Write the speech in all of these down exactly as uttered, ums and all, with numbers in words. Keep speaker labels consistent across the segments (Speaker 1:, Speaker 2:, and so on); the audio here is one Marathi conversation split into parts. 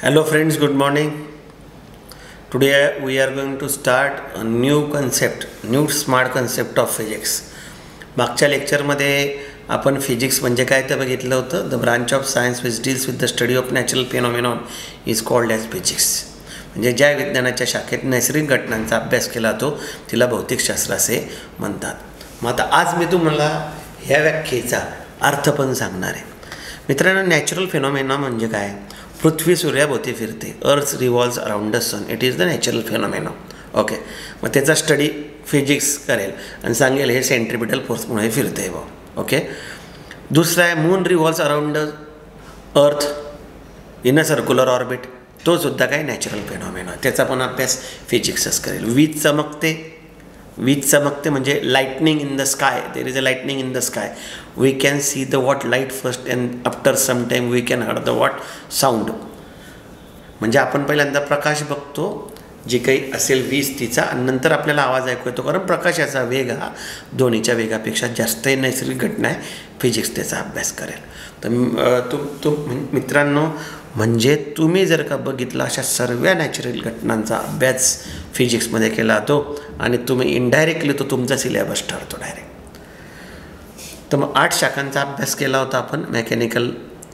Speaker 1: Hello friends, good morning. Today we are going to start a new concept, new smart concept of physics. मागच्या लेक्चरमध्ये आपण फिजिक्स म्हणजे काय ते बघितलं होतं. The branch of science which deals with the study of natural phenomenon is called as physics. म्हणजे ज्या विज्ञानाच्या शाखेत नैसर्गिक घटनांचा अभ्यास केला जातो तिला भौतिकशास्त्र असे म्हणतात. मग आता आज मी तुम्हाला ह्या व्याख्येचा अर्थ पण सांगणार आहे. मित्रांनो, नॅचरल फेनॉमेना म्हणजे काय? पृथ्वी सूर्याभोवती फिरते. Earth revolves around the sun. It is the natural phenomena. Okay, मग त्याचा स्टडी फिजिक्स करेल आणि सांगेल हे सेंट्रिपिटल फोर्समुळे फिरते बा. ओके, दुसरा आहे moon revolves around the earth in a circular orbit. तो सुद्धा काय नॅचरल फेनॉमेना, त्याचा पण अभ्यास फिजिक्सच करेल. वीज चमकते. वीज चमकते म्हणजे lightning in the sky. There is a lightning in the sky. We can see the what light first and after some time we can hear the what sound. म्हणजे आपण पहिल्यांदा प्रकाश बघतो, जी काही असेल वीज तिचा, आणि नंतर आपल्याला आवाज ऐकू येतो, कारण प्रकाशाचा वेग हा ध्वनीच्या वेगापेक्षा जास्त नैसर्गिक घटना आहे. फिजिक्स त्याचा अभ्यास करेल. तर तुम तुम मित्रांनो, म्हणजे तुम्ही जर का बघितलं अशा सर्व नॅचरल घटनांचा अभ्यास फिजिक्समध्ये केला जातो आणि तुम्ही इनडायरेक्टली तो तुमचा सिलेबस ठरतो डायरेक्ट. तर मग आठ शाखांचा अभ्यास केला होता आपण मेकॅनिकल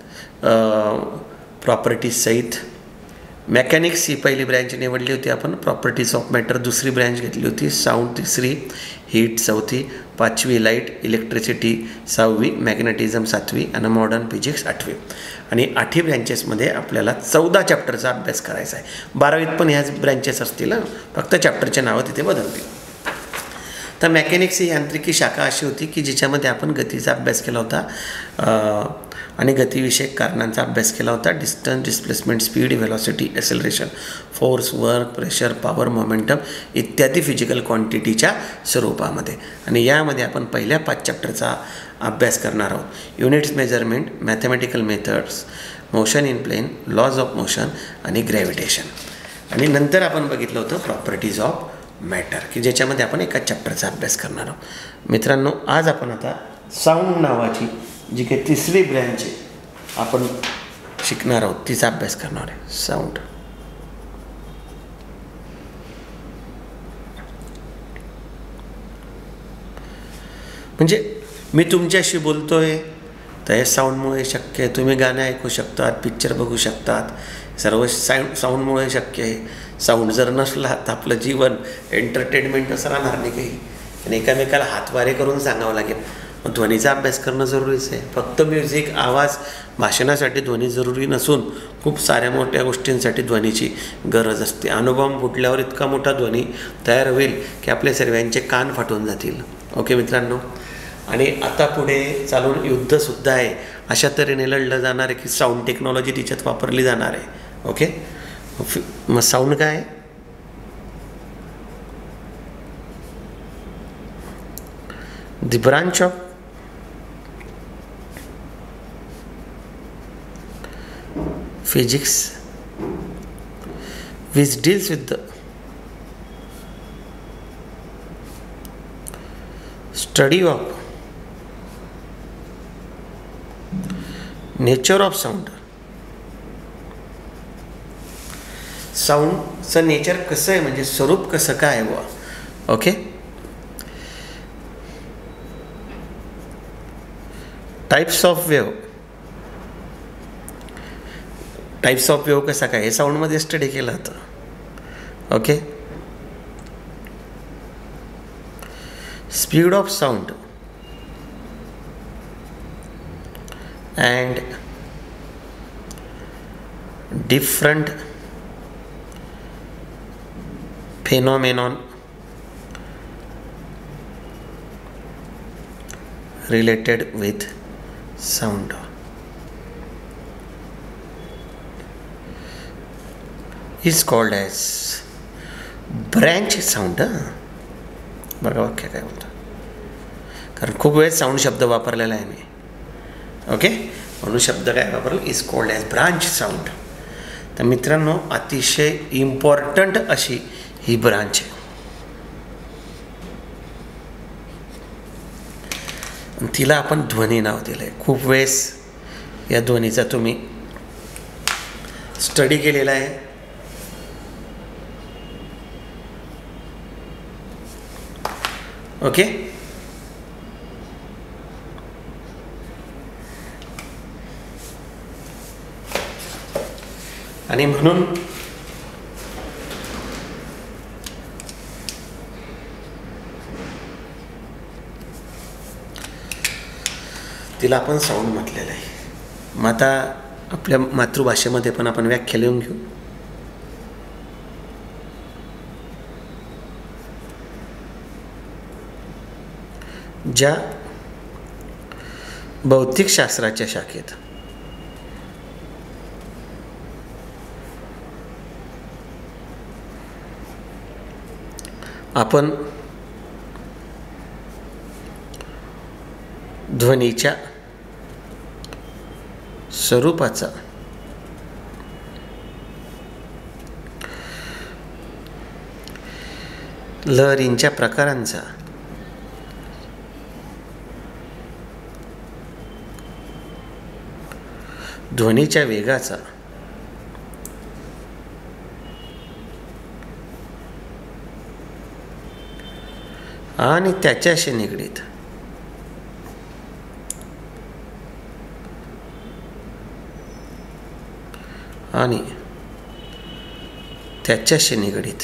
Speaker 1: प्रॉपर्टीज सहित. मेकॅनिक्स ही पहिली ब्रँच निवडली होती आपण. प्रॉपर्टीज ऑफ मॅटर दुसरी ब्रँच घेतली होती. साऊंड तिसरी, हीट चौथी, पाचवी लाईट, इलेक्ट्रिसिटी सहावी, मॅग्नेटिझम सातवी आणि मॉडर्न फिजिक्स आठवी. आणि आठही ब्रँचेसमध्ये आपल्याला चौदा चॅप्टरचा अभ्यास करायचा आहे. बारावीत पण ह्याच ब्रँचेस असतील, फक्त चॅप्टरचे नावं तिथे बदलतील. तर मेकॅनिक्स ही यांत्रिकी शाखा अशी होती की जिच्यामध्ये आपण गतीचा अभ्यास केला होता आणि गतीविषयक कारणांचा अभ्यास केला होता. Distance, displacement, speed, velocity, acceleration, force, work, pressure, power, momentum इत्यादी फिजिकल क्वांटिटीच्या स्वरूपामध्ये. आणि यामध्ये आपण पहिल्या पाच चॅप्टरचा अभ्यास करणार आहोत. Units, measurement, mathematical methods, motion in plane, laws of motion आणि ग्रॅव्हिटेशन. आणि नंतर आपण बघितलं होतं प्रॉपर्टीज ऑफ मॅटर, की ज्याच्यामध्ये आपण एका चॅप्टरचा अभ्यास करणार आहोत. मित्रांनो, आज आपण आता साऊंड नावाची जी काही तिसरी ब्रँच आहे आपण शिकणार आहोत, तिचा अभ्यास करणार आहे. साऊंड म्हणजे मी तुमच्याशी बोलतोय तर हे साऊंडमुळे शक्य आहे. तुम्ही गाणं ऐकू शकतात, पिक्चर बघू शकतात, सर्व साऊंड साऊंडमुळे शक्य आहे. साऊंड जर नसला तर आपलं जीवन एंटरटेनमेंट असं राहणार नाही काही, आणि एकामेकाला हातवारे करून सांगावं लागेल. मग ध्वनीचा अभ्यास करणं जरुरीच आहे. फक्त म्युझिक, आवाज, भाषणासाठी ध्वनी जरुरी नसून खूप साऱ्या मोठ्या गोष्टींसाठी ध्वनीची गरज असते. अणुबॉम्ब फुटल्यावर इतका मोठा ध्वनी तयार होईल की आपल्या सर्वांचे कान फाटून जातील. ओके मित्रांनो, आणि आता पुढे चालून युद्धसुद्धा आहे. अशा तऱ्हेने लढलं जाणार आहे की साऊंड टेक्नॉलॉजी तिच्यात वापरली जाणार आहे. ओके, मग साऊंड काय? The branch of physics which deals with the study of nature of sound. साऊंडचं नेचर कसं आहे, म्हणजे स्वरूप कसं काय आहे बुवा. ओके, types of wave. Types of wave कसा काय हे साऊंडमध्ये स्टडी केलं होतं. Okay, speed of sound and different phenomenon related with sound is called as branch sound. बघा वाक्य काय बोलतं, कारण खूप वेळ साऊंड शब्द वापरलेला आहे मी. ओके, म्हणून शब्द काय वापरला, is called as branch sound. तर मित्रांनो, अतिशय इम्पॉर्टंट अशी ही ब्रांच आहे. तिला आपण ध्वनी नाव दिलं आहे. खूप वेळेस या ध्वनीचा तुम्ही स्टडी केलेला आहे. ओके, आणि म्हणून तिला आपण साऊंड म्हटलेलं आहे. मग आता आपल्या मातृभाषेमध्ये पण आपण व्याख्या लिहून घेऊ. ज्या भौतिकशास्त्राच्या शाखेत आपण ध्वनीच्या स्वरूपाचा लहरींच्या प्रकारांचा ध्वनीच्या वेगाचा आणि त्याच्याशी निगडीत आणि त्याच्याशी निगडीत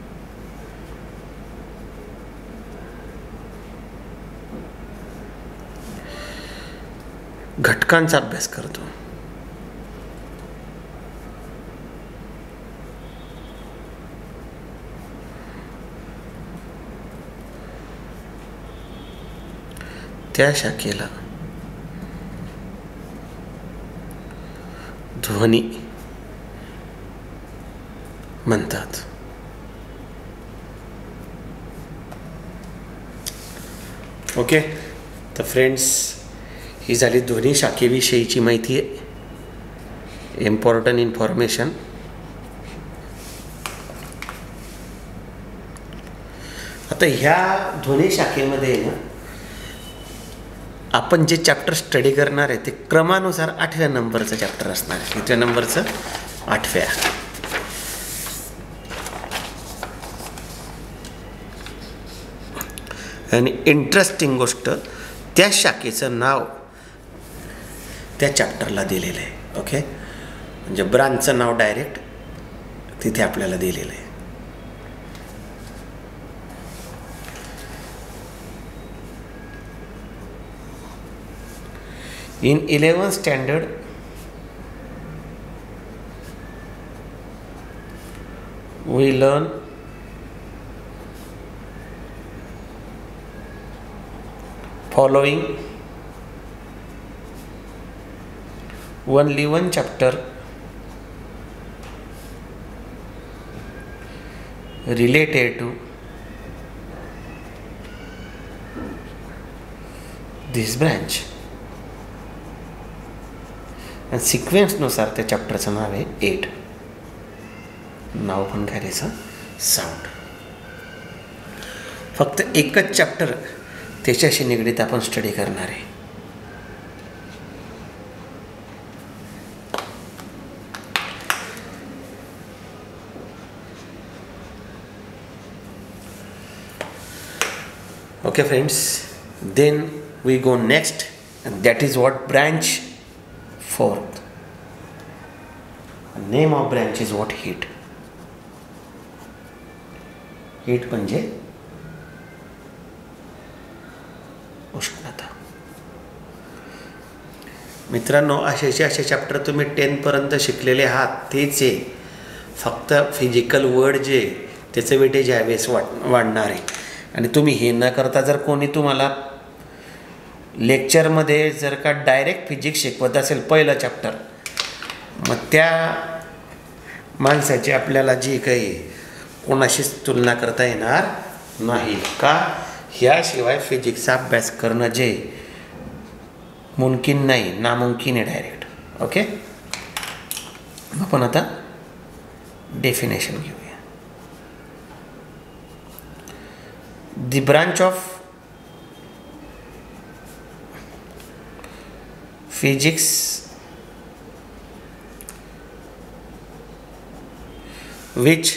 Speaker 1: घटकांचा अभ्यास करतो. त्या शाखेला ध्वनी म्हणतात. ओके, तर फ्रेंड्स, ही झाली ध्वनी शाखेविषयीची माहिती आहे, इम्पॉर्टंट इन्फॉर्मेशन. आता ह्या ध्वनी शाखेमध्ये ना आपण जे चॅप्टर स्टडी करणार आहे ते क्रमानुसार आठव्या नंबरचं चॅप्टर असणार आहे. कितव्या नंबरचं? आठव्या. आणि इंटरेस्टिंग गोष्ट, त्या शाखेचं नाव त्या चॅप्टरला दिलेलं आहे. ओके, म्हणजे ब्रांचचं नाव डायरेक्ट तिथे आपल्याला दिलेलं आहे. In eleventh standard, we learn following only one chapter related to this branch. आणि सिक्वेन्सनुसार त्या चॅप्टरचं नाव आहे एट. नाव पण काय त्याचं? साऊंड. फक्त एकच चॅप्टर त्याच्याशी निगडीत आपण स्टडी करणार आहे. Okay friends, then we go next, and that is what branch fourth. Name of branch is what? Heat. Heat म्हणजे उष्णता. मित्रांनो, असे असे चॅप्टर तुम्ही टेनपर्यंत शिकलेले आहात तेच आहे, फक्त फिजिकल वर्ड जे त्याचं वेटेज ह्यावेळेस वाढ वाढणार आहे. आणि तुम्ही हे न करता जर कोणी तुम्हाला लेक्चरमध्ये जर का डायरेक्ट फिजिक्स शिकवत असेल पहिलं चॅप्टर, मग त्या माणसाची आपल्याला जी काही कोणाशीच तुलना करता येणार नाही. का? ह्याशिवाय फिजिक्सचा अभ्यास करणं जे मुमकिन नाही, नामुमकिन आहे डायरेक्ट. ओके, आपण आता डेफिनेशन घेऊया. The branch of physics which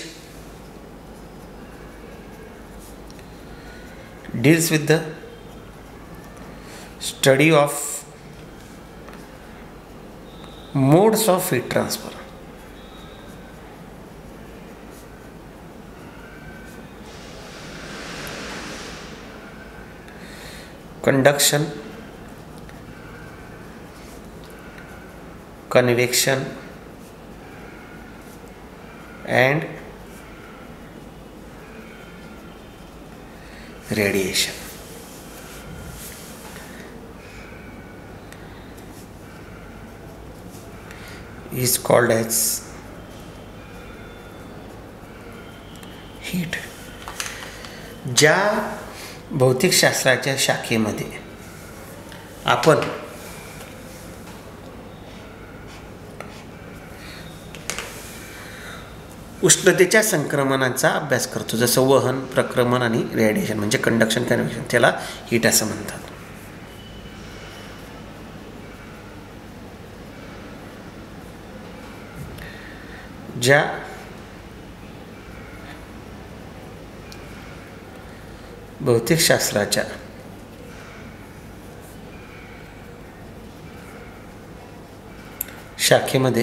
Speaker 1: deals with the study of modes of heat transfer. Conduction, convection, and radiation. Is called as heat. ज्या भौतिकशास्त्राच्या शाखेमध्ये आपण उष्णतेच्या संक्रमणाचा अभ्यास करतो, जसं वहन, प्रक्रमण आणि रेडिएशन म्हणजे कंडक्शन, कन्व्हेक्शन, त्याला हीट असं म्हणतात. ज्या भौतिकशास्त्राच्या शाखेमध्ये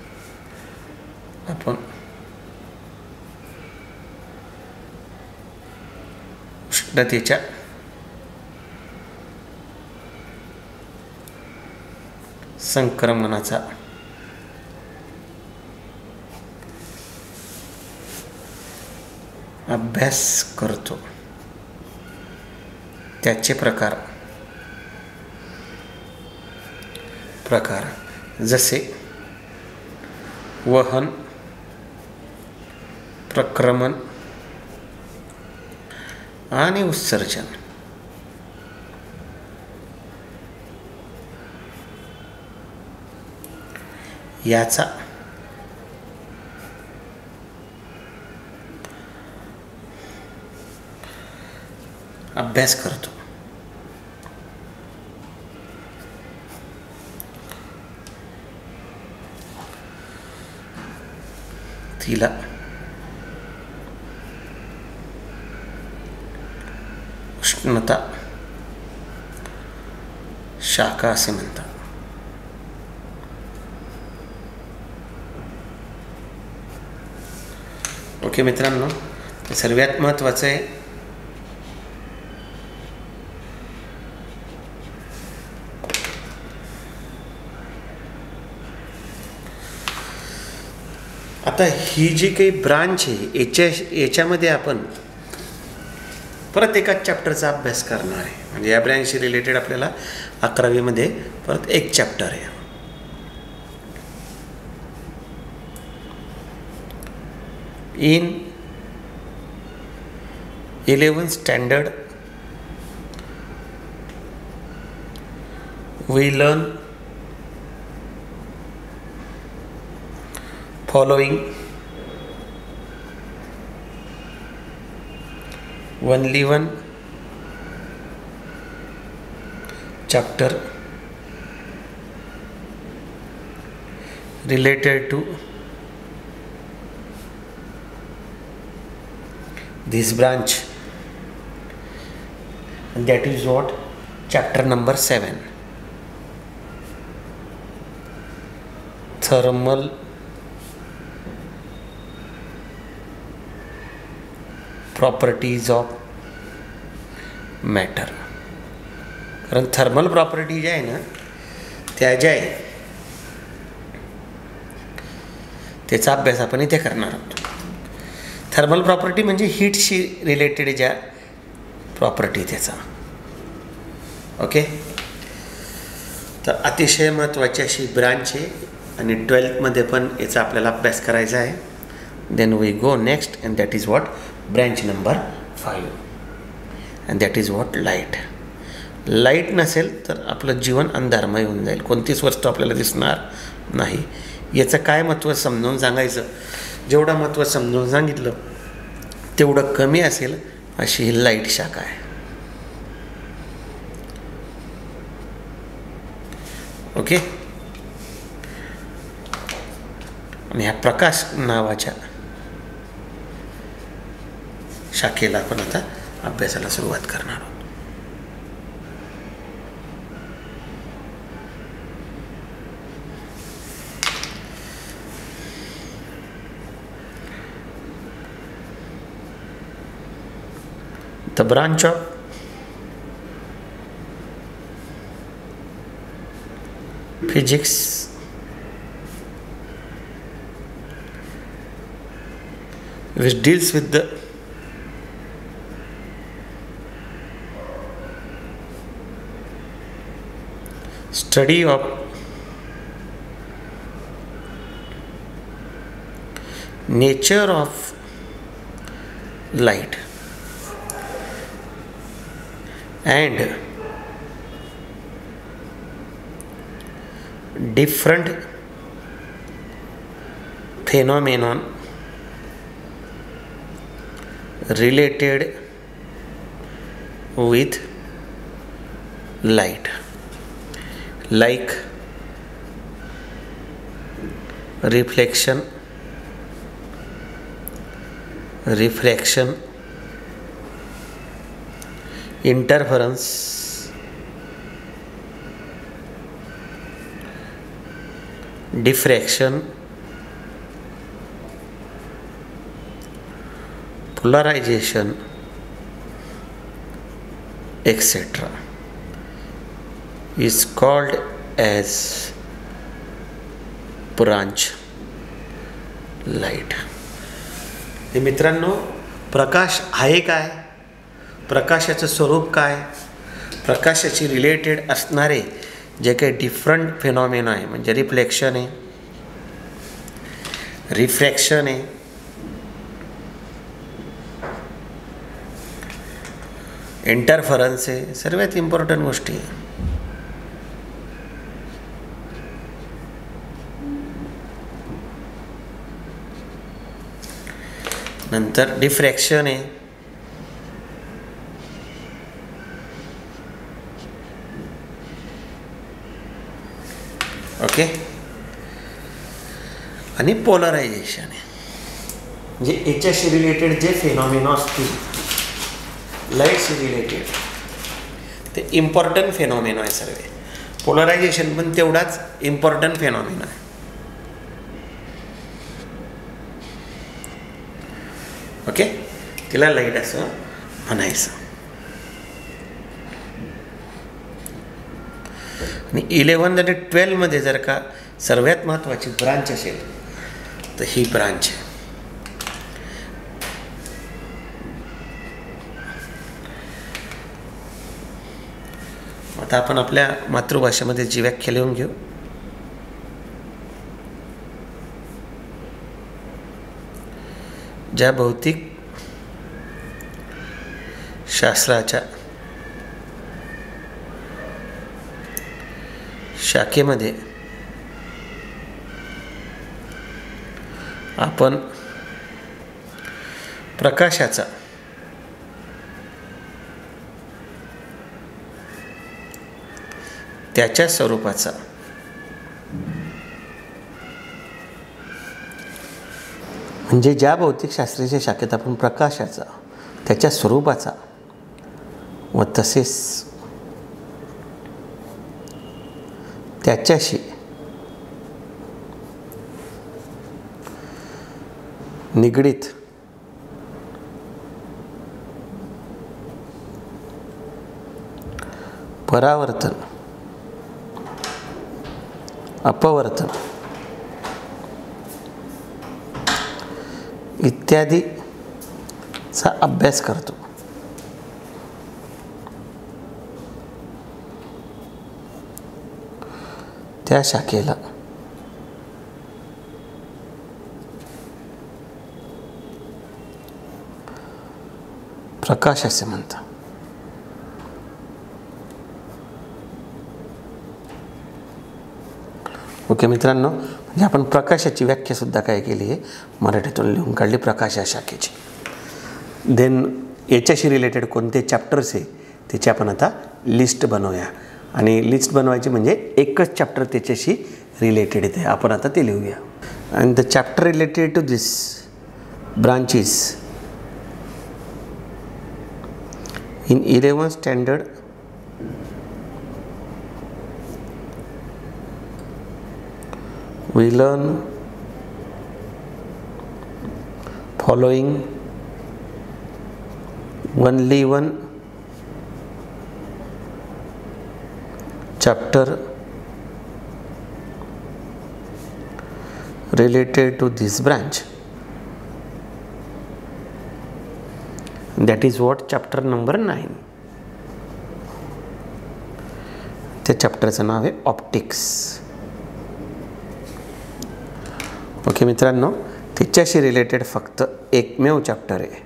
Speaker 1: आपण उष्णतेच्या संक्रमणाचा अभ्यास करतो, त्याचे प्रकार प्रकार जसे वहन, प्रक्रमण आणि उत्सर्जन. याचा अभ्यास करतो. तिला उष्णता शाखा असे म्हणतात. ओके मित्रांनो, सर्वात महत्त्वाचं आहे आता ही जी काही ब्रांच आहे याच्या याच्यामध्ये आपण परत एकाच चॅप्टरचा अभ्यास करणार आहे. म्हणजे या ब्रँचशी रिलेटेड आपल्याला अकरावीमध्ये परत एक चॅप्टर आहे. In eleven standard we learn following only one chapter related to this branch, and that is what chapter number seven, thermal properties of matter. कारण थर्मल प्रॉपर्टी ज्या आहे ना त्या ज्या आहे त्याचा अभ्यास आपण इथे करणार आहोत. थर्मल प्रॉपर्टी म्हणजे हीटशी रिलेटेड ज्या प्रॉपर्टी त्याचा. ओके, तर अतिशय महत्त्वाची अशी ब्रांच आहे आणि ट्वेल्थमध्ये पण याचा आपल्याला अभ्यास करायचा आहे. Then we go next and that is what branch number five and that is what light. Light नसेल तर आपलं जीवन अंधारमय होऊन जाईल, कोणतीच वस्तू आपल्याला दिसणार नाही. याचं काय महत्त्व समजावून सांगायचं, जेवढं महत्त्व समजावून सांगितलं तेवढं कमी असेल अशी ही लाईट शाखा आहे. ओके, आणि ह्या प्रकाश नावाच्या शाखेला आपण आता अभ्यासाला सुरुवात करणार आहोत. The branch of physics which deals with the study of nature of light and different phenomenon related with light, like reflection, refraction, interference, diffraction, polarization, et cetera is called as branch light. हे मित्रांनो, प्रकाश आहे काय, प्रकाशाचं स्वरूप काय, प्रकाशाशी रिलेटेड असणारे जे काही डिफरंट फेनॉमेना आहे, म्हणजे रिफ्लेक्शन आहे, रिफ्रॅक्शन आहे, इंटरफरन्स आहे, सर्वात इम्पॉर्टंट गोष्टी आहे. नंतर डिफ्रॅक्शन आहे, ओके, आणि पोलरायझेशन आहे. म्हणजे याच्याशी रिलेटेड जे फेनॉमिना असतील लाईटशी रिलेटेड ते इम्पॉर्टंट फेनॉमिना आहे सर्व. पोलरायझेशन पण तेवढाच इम्पॉर्टंट फेनॉमिना आहे. ओके, तिला लाईट असं म्हणायचं. आणि इलेवन आणि ट्वेल्वमध्ये जर का सर्वात महत्त्वाची ब्रांच असेल तर ही ब्रांच आहे. आता आपण आपल्या मातृभाषेमध्ये जी व्याख्या लिहून घेऊ. ज्या भौतिक शास्त्राच्या शाखेमध्ये आपण प्रकाशाचा त्याच्या स्वरूपाचा म्हणजे ज्या भौतिकशास्त्राच्या शाखेत आपण प्रकाशाचा त्याच्या स्वरूपाचा व तसेच त्याच्याशी निगडीत परावर्तन, अपवर्तन इत्यादीचा अभ्यास करतो. त्या शाखेला प्रकाश असे म्हणतात. ओके मित्रांनो, म्हणजे आपण प्रकाशाची व्याख्या सुद्धा काय केली आहे, मराठीतून लिहून काढली प्रकाश या शाखेची. देन याच्याशी रिलेटेड कोणते चॅप्टर्स आहे त्याची आपण आता लिस्ट बनवूया. आणि लिस्ट बनवायची म्हणजे एकच चॅप्टर त्याच्याशी रिलेटेड येते, आपण आता ते लिहूया. And the chapter related to this branches In eleventh standard, we learn following only one chapter related to this branch. That is what chapter number nine. त्या चॅप्टरचं नाव आहे ऑप्टिक्स. ओके मित्रांनो, तिच्याशी रिलेटेड फक्त एकमेव चॅप्टर आहे.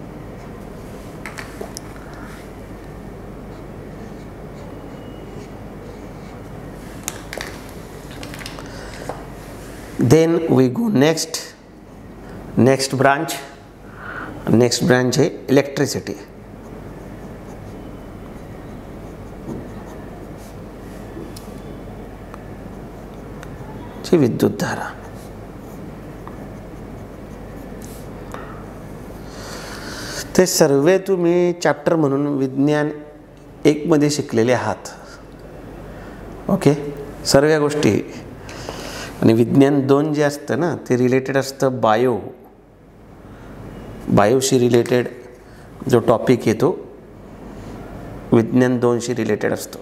Speaker 1: Then we go next next branch. Next branch है इलेक्ट्रिसिटी. जी विद्युत धारा. ते सर्व तुम्ही चॅप्टर म्हणून विज्ञान एक मध्ये शिकलेले आहात. ओके, सर्व गोष्टी. आणि विज्ञान दोन जे असतं ना, ते रिलेटेड असतं बायो. बायोशी रिलेटेड जो टॉपिक येतो विज्ञान दोनशी रिलेटेड असतो.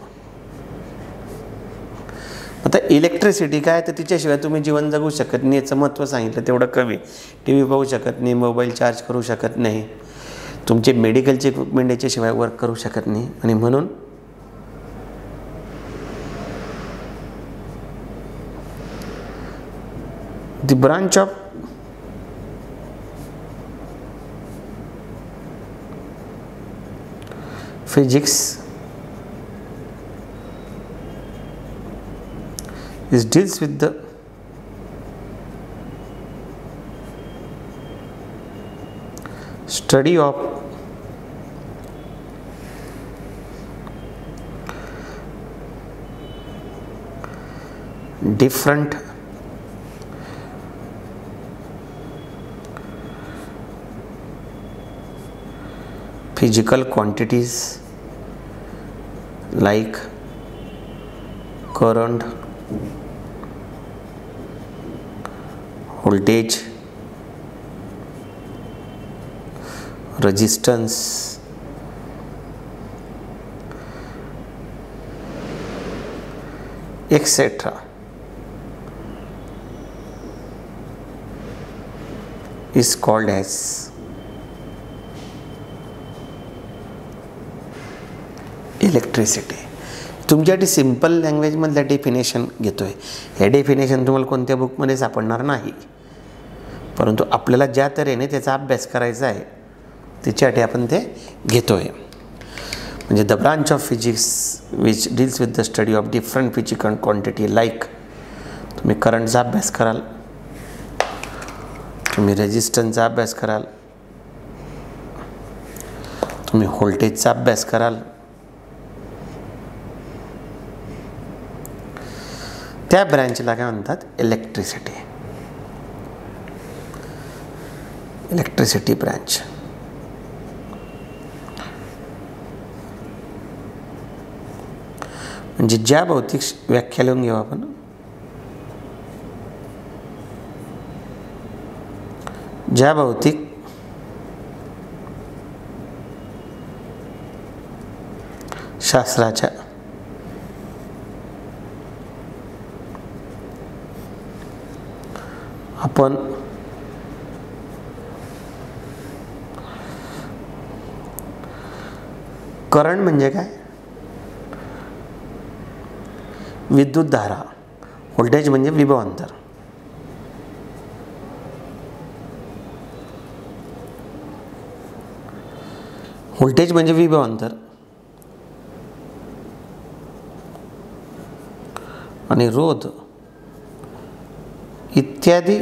Speaker 1: आता इलेक्ट्रिसिटी काय, तर तिच्याशिवाय तुम्ही जीवन जगू शकत नाही. याचं महत्त्व सांगितलं तेवढं कमी. टी व्ही पाहू शकत नाही, मोबाईल चार्ज करू शकत नाही, तुमचे मेडिकलचे इक्विपमेंट याच्याशिवाय वर्क करू शकत नाही. आणि म्हणून the branch of physics is deals with the study of different physical quantities like current, voltage, resistance, et cetera is called as electricity. तुमच्यासाठी सिंपल लँग्वेजमधलं डेफिनेशन घेतो आहे. हे डेफिनेशन तुम्हाला कोणत्या बुकमध्ये सापडणार नाही, परंतु आपल्याला ज्या तऱ्हेने त्याचा अभ्यास करायचा आहे त्याच्यासाठी आपण ते घेतो आहे. म्हणजे the branch of physics which deals with the study of different physical quantity. Like तुम्ही करंटचा अभ्यास कराल, तुम्ही रेजिस्टन्सचा अभ्यास कराल, तुम्ही व्होल्टेजचा अभ्यास कराल. त्या ब्रँचला काय म्हणतात, इलेक्ट्रिसिटी. Electricity branch. म्हणजे ज्या भौतिक व्याख्या लिहून घेऊ आपण. ज्या भौतिक शास्त्राच्या आपण करंट म्हणजे काय, विद्युत धारा. व्होल्टेज म्हणजे विभवांतर. व्होल्टेज म्हणजे विभवांतर आणि रोध इत्यादी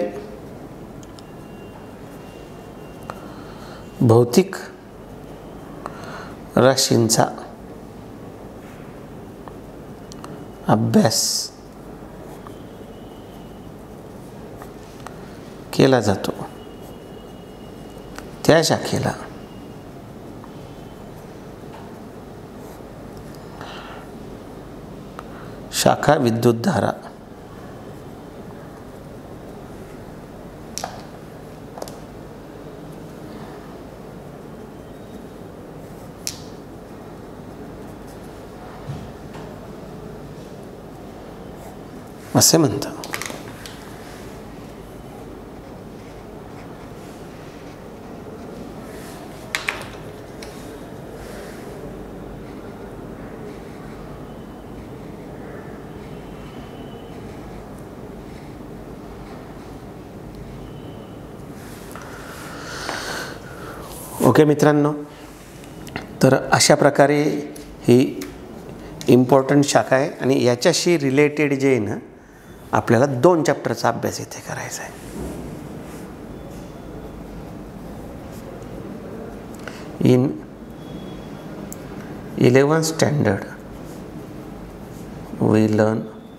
Speaker 1: भौतिक राशींचा अभ्यास केला जातो. त्या शाखेला शाखा विद्युत धारा. असे म्हणतात. ओके मित्रांनो, तर अशा प्रकारे ही इम्पॉर्टंट शाखा आहे आणि याच्याशी रिलेटेड जे आहे ना, आपल्याला दोन चॅप्टरचा अभ्यास इथे करायचा आहे. In eleven standard we learn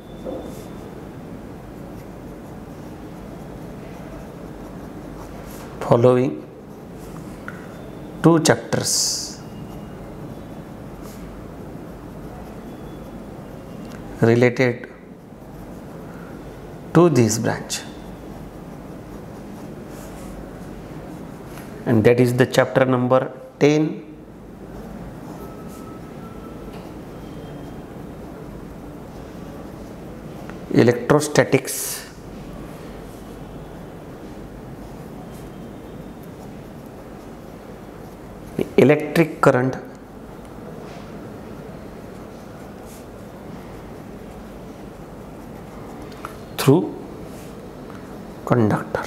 Speaker 1: following two chapters related to this branch, and that is the chapter number ten, electrostatics, electric current through conductor.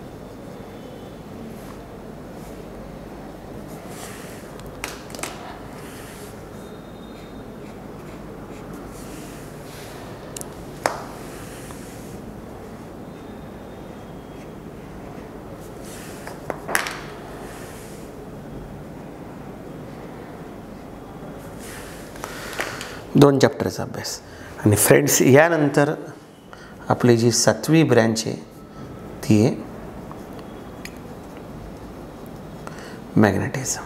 Speaker 1: दोन चॅप्टरचा अभ्यास. आणि फ्रेंड्स, यानंतर आपली जी सातवी ब्रँच आहे ती आहे मॅग्नेटिझम.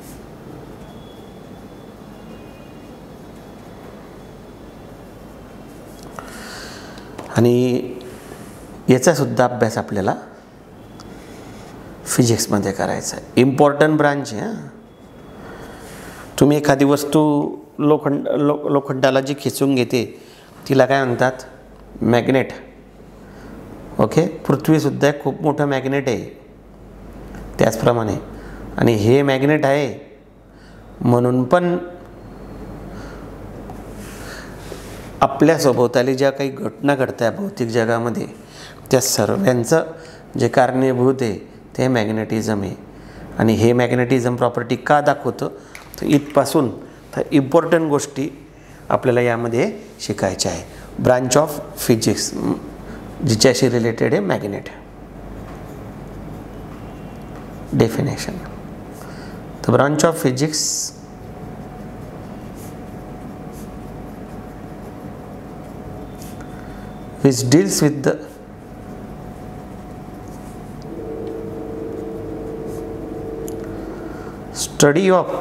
Speaker 1: आणि याचा सुद्धा अभ्यास आपल्याला फिजिक्समध्ये करायचा आहे. इम्पॉर्टंट ब्रांच आहे. तुम्ही एखादी वस्तू लोखंड लो लोखंडाला जी खेचून घेते तिला काय म्हणतात? मॅग्नेट. ओके, पृथ्वीसुद्धा एक खूप मोठं मॅग्नेट आहे त्याचप्रमाणे. आणि हे मॅग्नेट आहे म्हणून पण आपल्या सभोवताली ज्या काही घटना घडत आहे भौतिक जगामध्ये त्या सर्वांचं जे कारणीभूत आहे ते मॅग्नेटिझम आहे. आणि हे मॅग्नेटिझम प्रॉपर्टी का दाखवतं तर इथपासून तर इम्पॉर्टंट गोष्टी आपल्याला यामध्ये शिकायच्या आहे. ब्रांच ऑफ फिजिक्स जिच्याशी रिलेटेड आहे magnet. Definition. The branch of physics which deals with the study of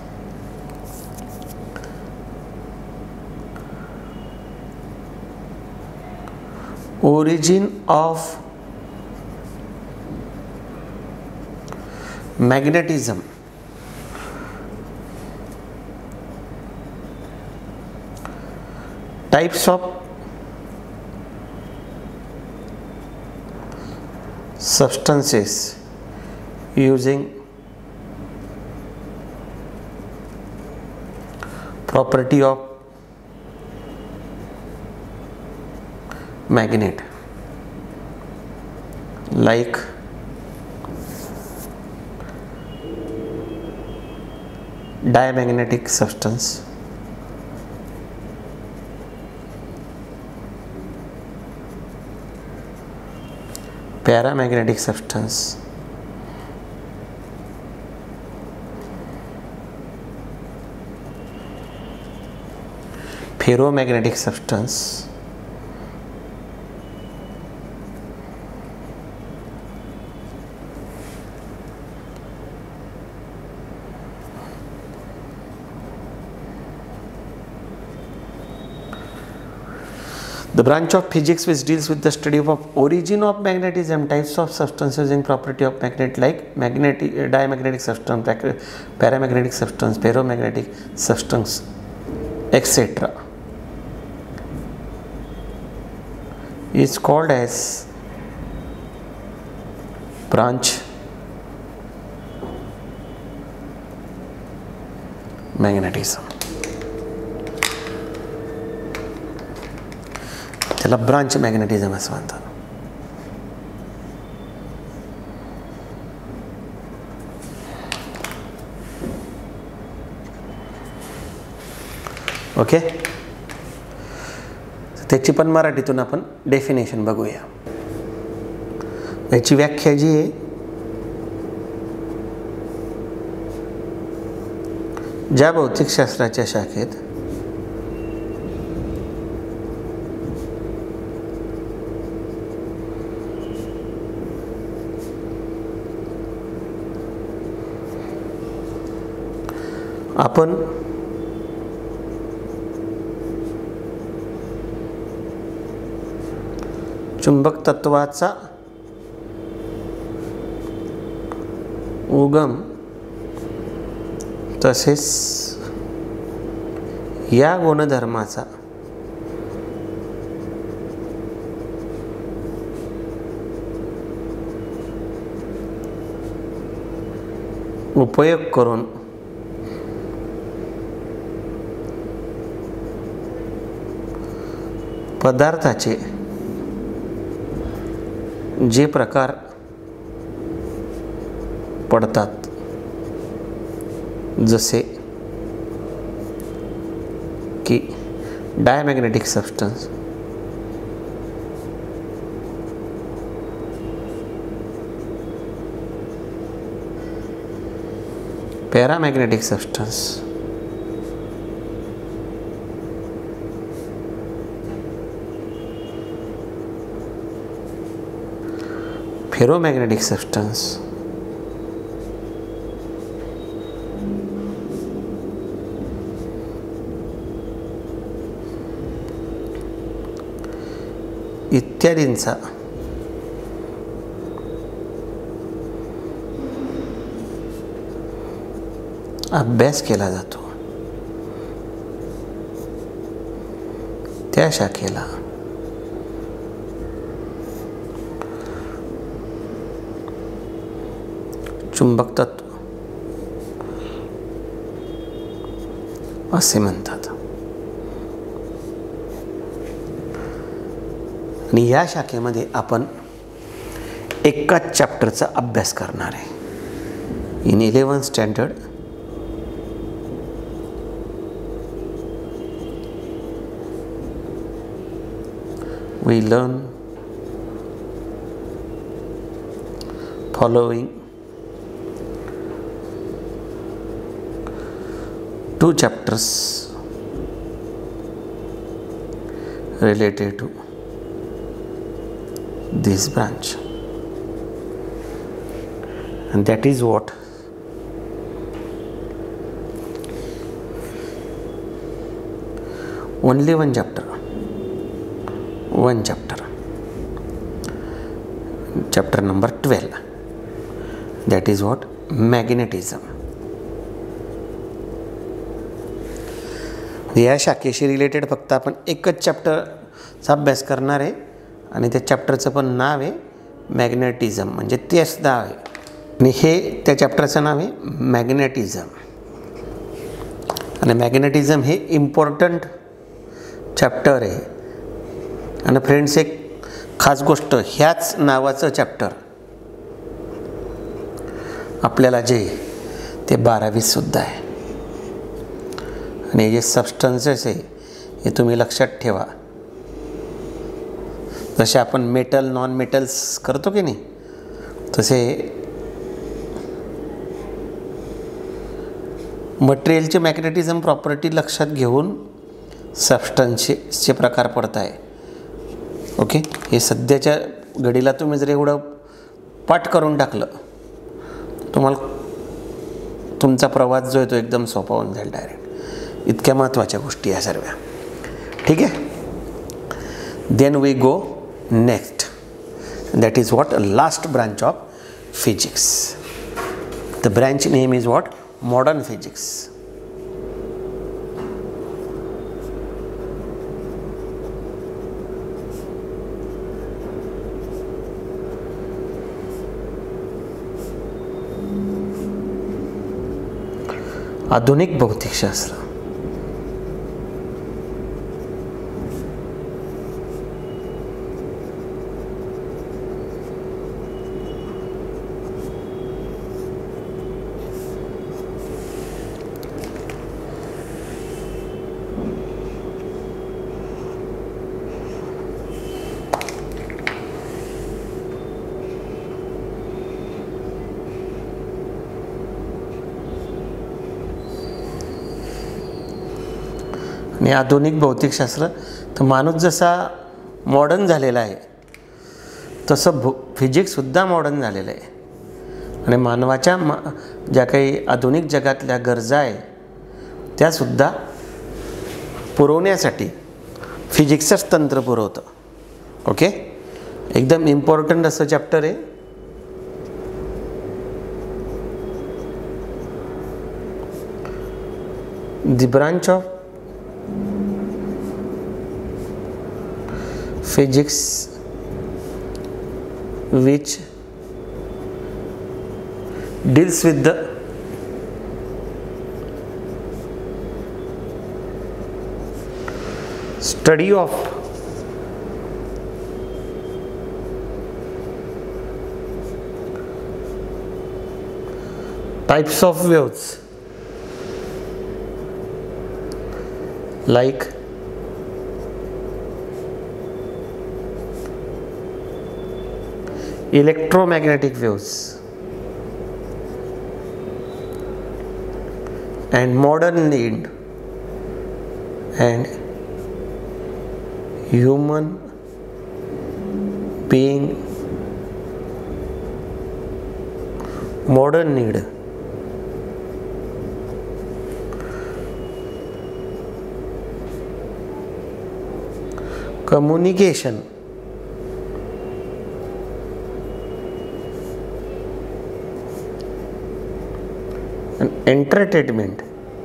Speaker 1: origin of magnetism, types of substances using property of magnet like diamagnetic substance, paramagnetic substance, ferromagnetic substance, The branch of physics which deals with the study of origin of magnetism, types of substances using property of magnet like magnetic, diamagnetic substance, paramagnetic substance, ferromagnetic substance, et cetera is called as branch magnetism. त्याला ब्रांच मॅग्नेटिझम असं म्हणतात. ओके, त्याची पण मराठीतून आपण डेफिनेशन बघूया. याची व्याख्या जी आहे, ज्या भौतिकशास्त्राच्या शाखेत आपण चुंबक तत्वाचा उगम तसेच या गुणधर्माचा उपयोग करून पदार्थाचे जे प्रकार पडतात, जसे की diamagnetic substance, paramagnetic substance, ferromagnetic substance, इत्यादींचा अभ्यास केला जातो. त्या शाखेला चुंबक तत्व असे म्हणतात. आणि या शाखेमध्ये आपण एकाच चॅप्टरचा अभ्यास करणार आहे. In eleventh standard we learn following two chapters related to this branch, and that is what only one chapter one chapter chapter number twelve, that is what magnetism. या शाखेशी रिलेटेड फक्त आपण एकच चॅप्टरचा अभ्यास करणार आहे आणि त्या चॅप्टरचं पण नाव आहे मॅग्नेटिझम, म्हणजे तेच नाव आहे. आणि हे त्या चॅप्टरचं नाव आहे मॅग्नेटिझम. आणि मॅग्नेटिझम हे इम्पॉर्टंट चॅप्टर आहे. आणि फ्रेंड्स, एक खास गोष्ट, ह्याच नावाचं चॅप्टर आपल्याला जे ते बारावीत सुद्धा आहे. आणि जे सबस्टन्सेस आहे हे तुम्ही लक्षात ठेवा. जसे आपण मेटल नॉन मेटल्स करतो की नाही, तसे मटेरियलचे मॅग्नेटिझम प्रॉपर्टी लक्षात घेऊन सबस्टन्सचे प्रकार पडत आहे. ओके, हे सध्याच्या घडीला तुम्ही जर एवढं पाठ करून टाकलं, तुम्हाला तुमचा प्रवास जो आहे तो एकदम सोपा होऊन जाईल डायरेक्ट. इतक्या महत्त्वाच्या गोष्टी या सर्व. ठीक आहे, Then we go next. That is what? Last branch of physics. The branch name is what? Modern physics. आधुनिक भौतिकशास्त्र. आणि आधुनिक भौतिकशास्त्र, तर माणूस जसा मॉडर्न झालेला आहे तसं भौ फिजिक्ससुद्धा मॉडर्न झालेलं आहे. आणि मानवाच्या मा ज्या काही आधुनिक जगातल्या गरजा आहे त्यासुद्धा पुरवण्यासाठी फिजिक्सच तंत्र पुरवतं. ओके, एकदम इम्पॉर्टंट असं चॅप्टर आहे. The branch of physics which deals with the study of types of waves like electromagnetic waves and modern need and human being modern need. Communication and entertainment.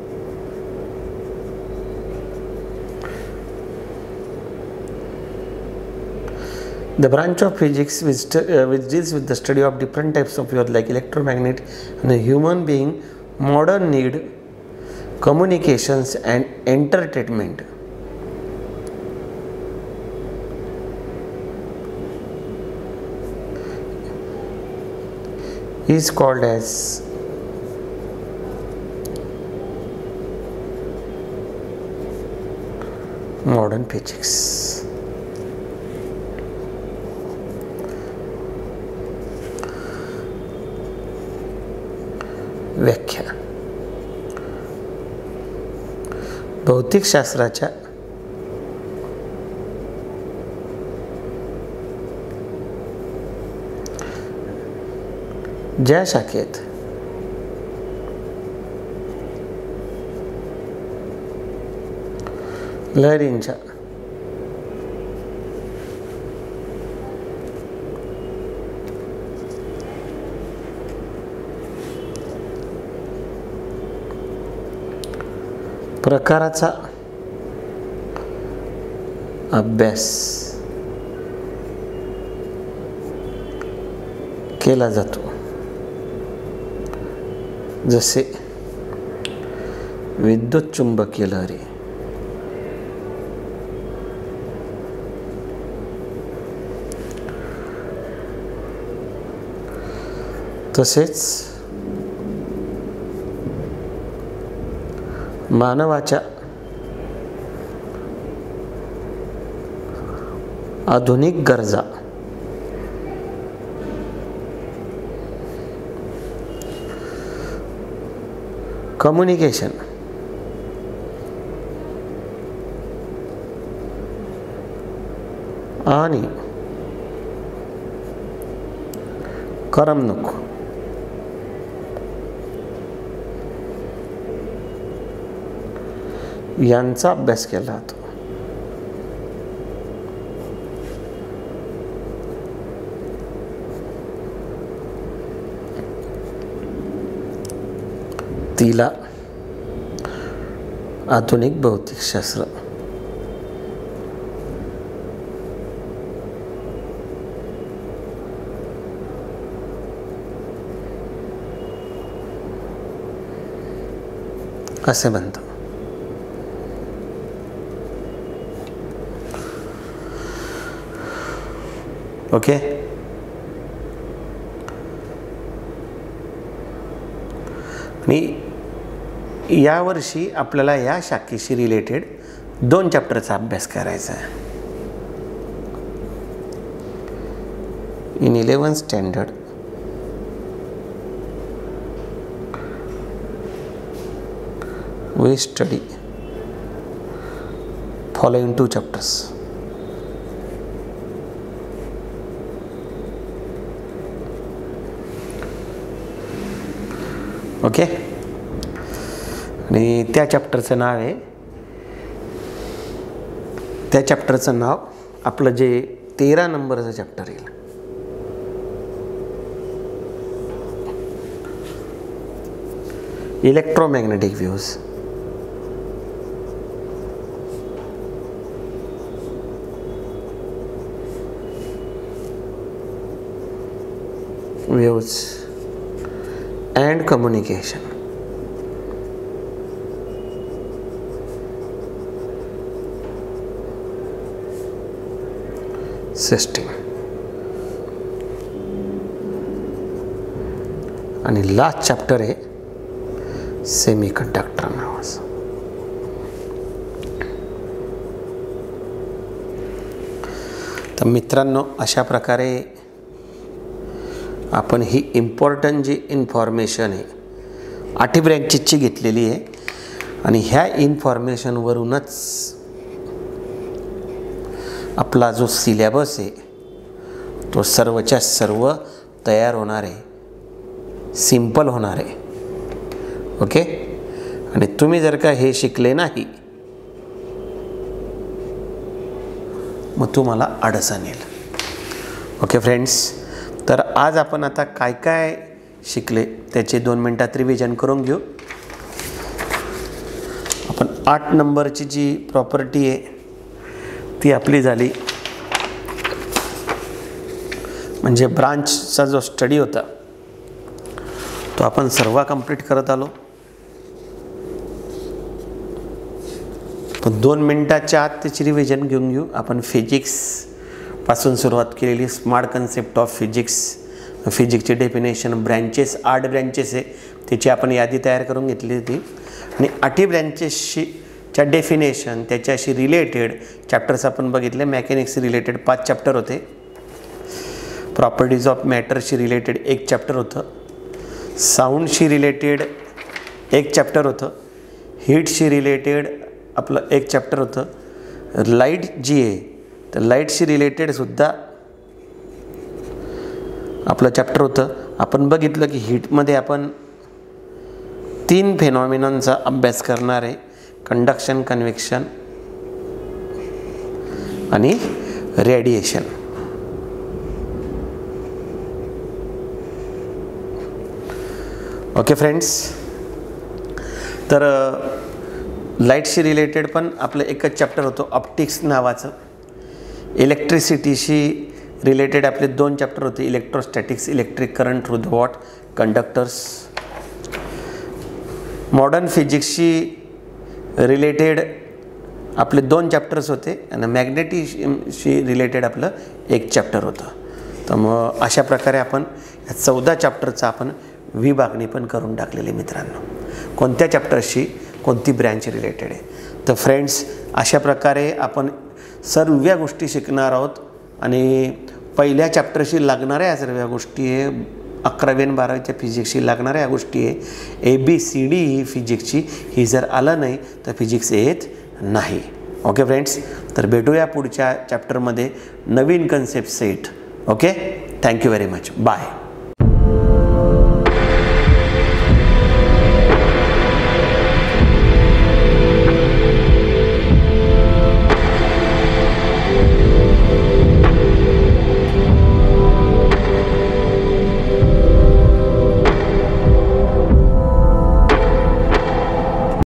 Speaker 1: The branch of physics which, uh, which deals with the study of different types of waves like electromagnet and the human being modern need, communications and entertainment. Is called as modern physics. व्याख्या. भौतिकशास्त्राच्या ज्या शाखेत लहरींच्या प्रकाराचा अभ्यास केला जातो, जसे विद्युत चुंबकीय लहरी, तसेच मानवाच्या आधुनिक गरजा कम्युनिकेशन आणि करमणूक यांचा अभ्यास केला जातो. तिला आधुनिक भौतिकशास्त्र. असे म्हणतो. ओके. आणि यावर्षी आपल्याला या शाखेशी रिलेटेड दोन चॅप्टरचा अभ्यास करायचा आहे. In eleven standard we study following two chapters. Okay. आणि त्या चॅप्टरचं नाव आहे, त्या चॅप्टरचं नाव आपलं जे तेरा नंबरचं चॅप्टर येईल, electromagnetic waves. waves and communication. System. आणि लास्ट चॅप्टर आहे सेमी कंडक्टर नावाचं. तर मित्रांनो, अशा प्रकारे आपण ही इम्पॉर्टंट जी इन्फॉर्मेशन आहे आठी ब्रँचेसची घेतलेली आहे. आणि ह्या इन्फॉर्मेशनवरूनच आपला जो सिलेबस आहे तो सर्वच्या सर्व तयार होणार आहे, सिंपल होणार आहे. ओके. आणि तुम्ही जर का हे शिकले नाही मग तुम्हाला अडचण येईल. ओके फ्रेंड्स, तर आज आपण आता काय काय शिकले त्याचे दोन मिनटात रिव्हिजन करून घेऊ. आपण आठ नंबरची जी प्रॉपर्टी आहे ती आपली झाली, म्हणजे ब्रांचचा जो स्टडी होता तो आपण सर्व कंप्लीट करत आलो. पण दोन मिनटाच्या आत त्याची रिव्हिजन घेऊन घेऊ. आपण फिजिक्स पासून सुरुवात केलेली, स्मार्ट कन्सेप्ट ऑफ फिजिक्स, फिजिक्सची डेफिनेशन, ब्रँचेस, आठ ब्रँचेस आहे त्याची आपण यादी तयार करून घेतली होती. आणि आठी ब्रँचेसशी च्या डेफिनेशन त्याच्याशी रिलेटेड चॅप्टर्स आपण बघितले. मेकॅनिक्सशी रिलेटेड पाच चॅप्टर होते, प्रॉपर्टीज ऑफ मॅटरशी रिलेटेड एक चॅप्टर होतं, साऊंडशी रिलेटेड एक चॅप्टर होतं, हीटशी रिलेटेड आपलं एक चॅप्टर होतं, लाईट जी आहे तर लाईटशी रिलेटेडसुद्धा आपलं चॅप्टर होतं. आपण बघितलं की हीटमध्ये आपण तीन फेनॉमिनॉनचा अभ्यास करणार आहे, कंडक्शन, कन्व्हेक्शन आणि रेडिएशन. ओके फ्रेंड्स, तर लाईटशी रिलेटेड पण आपलं एकच चॅप्टर होतं ऑप्टिक्स नावाचं. इलेक्ट्रिसिटीशी रिलेटेड आपले दोन चॅप्टर होते, electrostatics, electric current through the what conductors. Modern फिजिक्सशी रिलेटेड आपले दोन चॅप्टर्स होते आणि मॅग्नेटिकशी रिलेटेड आपलं एक चॅप्टर होतं. तर मग अशा प्रकारे आपण या चौदा चॅप्टरचा आपण विभागणी पण करून टाकलेली मित्रांनो, कोणत्या चॅप्टरशी कोणती ब्रँच रिलेटेड आहे. तर फ्रेंड्स, अशा प्रकारे आपण सर्व गोष्टी शिकणार आहोत. आणि पहिल्या चॅप्टरशी लागणाऱ्या या सर्व गोष्टी आहे, अकरावी आणि बारावीच्या फिजिक्सशी लागणाऱ्या या गोष्टी आहे. ए बी सी डी ही फिजिक्सची, ही जर आलं नाही तर फिजिक्स येत नाही. ओके फ्रेंड्स, तर भेटूया पुढच्या चॅप्टरमध्ये नवीन concept set. Okay, thank you very much, bye.